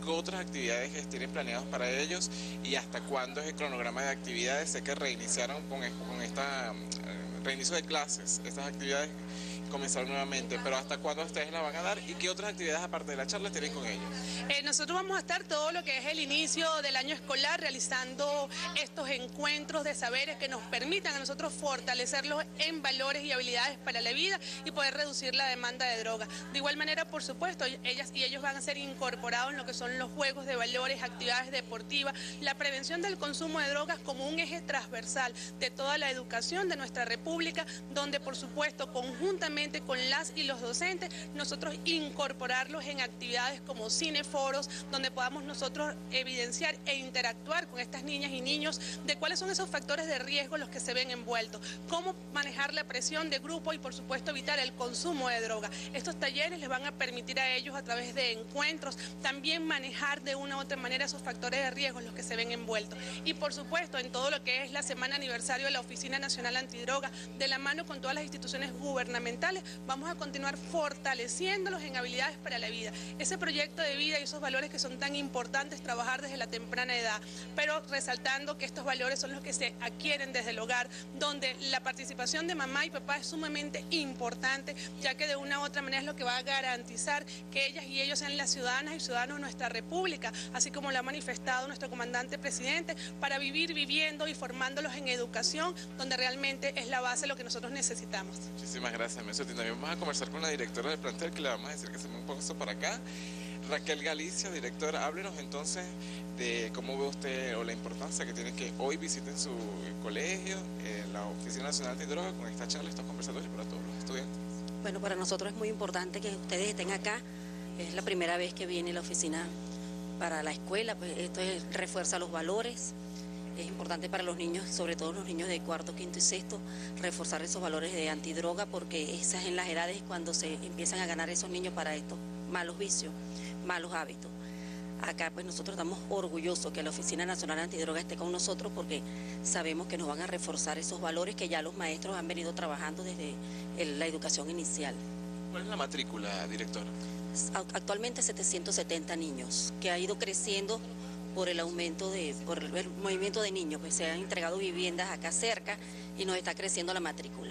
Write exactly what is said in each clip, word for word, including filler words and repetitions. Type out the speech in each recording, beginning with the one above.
qué otras actividades tienen planeados para ellos y hasta cuándo es el cronograma de actividades. Sé que reiniciaron con, con esta eh, reinicio de clases, estas actividades comenzaron nuevamente, pero ¿hasta cuándo ustedes la van a dar y qué otras actividades aparte de la charla tienen con ellos? Eh, nosotros vamos a estar todo lo que es el inicio del año escolar realizando estos encuentros de saberes que nos permitan a nosotros fortalecerlos en valores y habilidades para la vida y poder reducir la demanda de drogas. De igual manera, por supuesto, ellas y ellos van a ser incorporados en lo que son los juegos de valores, actividades deportivas, la prevención del consumo de drogas como un eje transversal de toda la educación de nuestra República, donde por supuesto conjuntamente con las y los docentes, nosotros incorporarlos en actividades como cineforos, donde podamos nosotros evidenciar e interactuar con estas niñas y niños de cuáles son esos factores de riesgo los que se ven envueltos, cómo manejar la presión de grupo y por supuesto evitar el consumo de droga. Estos talleres les van a permitir a ellos a través de encuentros también manejar de una u otra manera esos factores de riesgo los que se ven envueltos. Y por supuesto en todo lo que es la semana aniversario de la Oficina Nacional Antidroga, de la mano con todas las instituciones gubernamentales, vamos a continuar fortaleciéndolos en habilidades para la vida. Ese proyecto de vida y esos valores que son tan importantes trabajar desde la temprana edad, pero resaltando que estos valores son los que se adquieren desde el hogar, donde la participación de mamá y papá es sumamente importante, ya que de una u otra manera es lo que va a garantizar que ellas y ellos sean las ciudadanas y ciudadanos de nuestra República, así como lo ha manifestado nuestro comandante presidente, para vivir viviendo y formándolos en educación, donde realmente es la base de lo que nosotros necesitamos. Muchísimas gracias, Mesotti. También vamos a conversar con la directora del plantel, que le vamos a decir que se mueva un poco eso para acá. Raquel Galicia, directora, háblenos entonces de cómo ve usted o la importancia que tiene que hoy visiten su colegio, eh, la Oficina Nacional Antidroga, con esta charla, estos conversatorios para todos los estudiantes. Bueno, para nosotros es muy importante que ustedes estén acá. Es la primera vez que viene la oficina para la escuela, pues esto es, refuerza los valores. Es importante para los niños, sobre todo los niños de cuarto, quinto y sexto, reforzar esos valores de antidroga, porque esas en las edades cuando se empiezan a ganar esos niños para estos malos vicios, malos hábitos. Acá pues nosotros estamos orgullosos que la Oficina Nacional Antidroga esté con nosotros, porque sabemos que nos van a reforzar esos valores que ya los maestros han venido trabajando desde el, la educación inicial. ¿Cuál es la matrícula, directora? Actualmente setecientos setenta niños, que ha ido creciendo por el aumento de, por el movimiento de niños, pues se han entregado viviendas acá cerca y nos está creciendo la matrícula.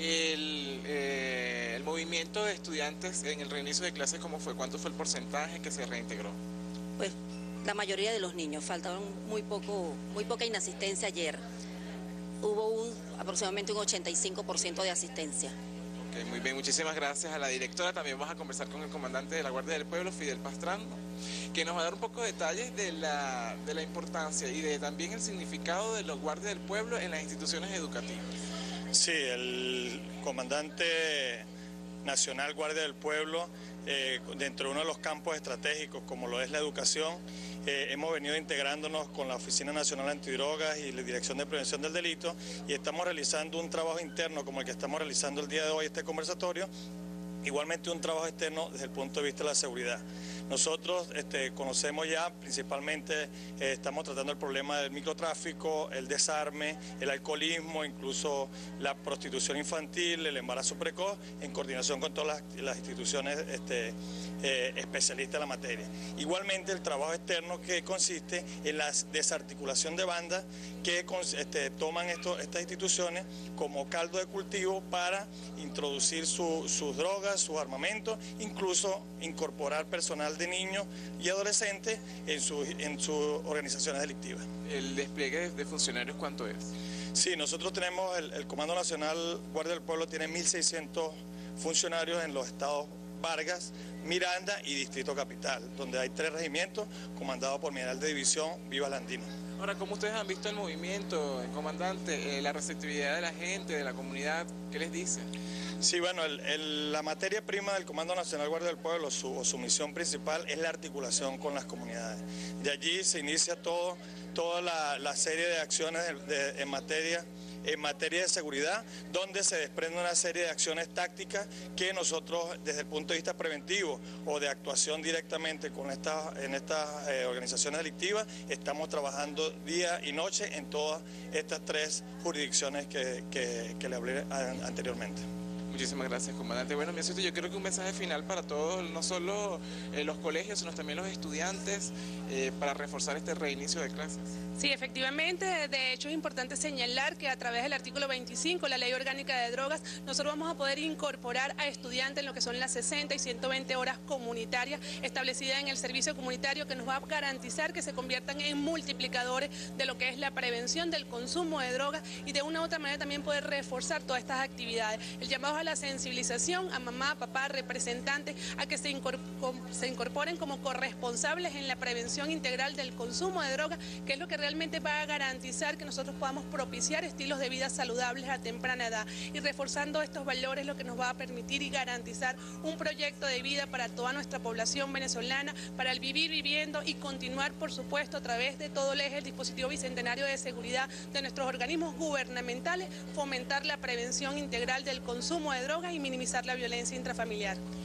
El, eh, el movimiento de estudiantes en el reinicio de clases, ¿cómo fue? ¿Cuánto fue el porcentaje que se reintegró? Pues la mayoría de los niños, faltaron muy poco, muy poca inasistencia ayer. Hubo un, aproximadamente un ochenta y cinco por ciento de asistencia. Okay, muy bien, muchísimas gracias a la directora. También vamos a conversar con el comandante de la Guardia del Pueblo, Fidel Pastrana, que nos va a dar un poco de detalles de la, de la importancia y de también el significado de los guardias del pueblo en las instituciones educativas. Sí, el comandante nacional Guardia del Pueblo, eh, dentro de uno de los campos estratégicos como lo es la educación, eh, hemos venido integrándonos con la Oficina Nacional Antidrogas y la Dirección de Prevención del Delito, y estamos realizando un trabajo interno como el que estamos realizando el día de hoy, este conversatorio, igualmente un trabajo externo desde el punto de vista de la seguridad. Nosotros este, conocemos ya, principalmente eh, estamos tratando el problema del microtráfico, el desarme, el alcoholismo, incluso la prostitución infantil, el embarazo precoz, en coordinación con todas las, las instituciones este, eh, especialistas en la materia. Igualmente el trabajo externo, que consiste en la desarticulación de bandas que este, toman esto, estas instituciones como caldo de cultivo para introducir su, sus drogas, sus armamentos, incluso incorporar personal de niños y adolescentes en, su, en sus organizaciones delictivas. ¿El despliegue de funcionarios cuánto es? Sí, nosotros tenemos, el, el Comando Nacional Guardia del Pueblo tiene mil seiscientos funcionarios en los estados Vargas, Miranda y Distrito Capital, donde hay tres regimientos comandados por mi general de división, Vivas Landino. Ahora, ¿cómo ustedes han visto el movimiento, el comandante, eh, la receptividad de la gente, de la comunidad? ¿Qué les dice? Sí, bueno, el, el, la materia prima del Comando Nacional Guardia del Pueblo, su, o su misión principal, es la articulación con las comunidades. De allí se inicia todo, toda la, la serie de acciones de, de, en materia en materia de seguridad, donde se desprende una serie de acciones tácticas que nosotros, desde el punto de vista preventivo o de actuación directamente con estas, en estas eh, organizaciones delictivas, estamos trabajando día y noche en todas estas tres jurisdicciones que, que, que le hablé anteriormente. Muchísimas gracias, comandante. Bueno, mi asistente, yo creo que un mensaje final para todos, no solo eh, los colegios, sino también los estudiantes, eh, para reforzar este reinicio de clases. Sí, efectivamente, de hecho es importante señalar que a través del artículo veinticinco, la Ley Orgánica de Drogas, nosotros vamos a poder incorporar a estudiantes en lo que son las sesenta y ciento veinte horas comunitarias establecidas en el servicio comunitario, que nos va a garantizar que se conviertan en multiplicadores de lo que es la prevención del consumo de drogas y de una u otra manera también poder reforzar todas estas actividades. El llamado a la sensibilización a mamá, papá, representantes, a que se incorporen, se incorporen como corresponsables en la prevención integral del consumo de drogas, que es lo que realmente va a garantizar que nosotros podamos propiciar estilos de vida saludables a temprana edad, y reforzando estos valores lo que nos va a permitir y garantizar un proyecto de vida para toda nuestra población venezolana, para el vivir viviendo y continuar, por supuesto, a través de todo el eje del dispositivo bicentenario de seguridad de nuestros organismos gubernamentales, fomentar la prevención integral del consumo de drogas y minimizar la violencia intrafamiliar.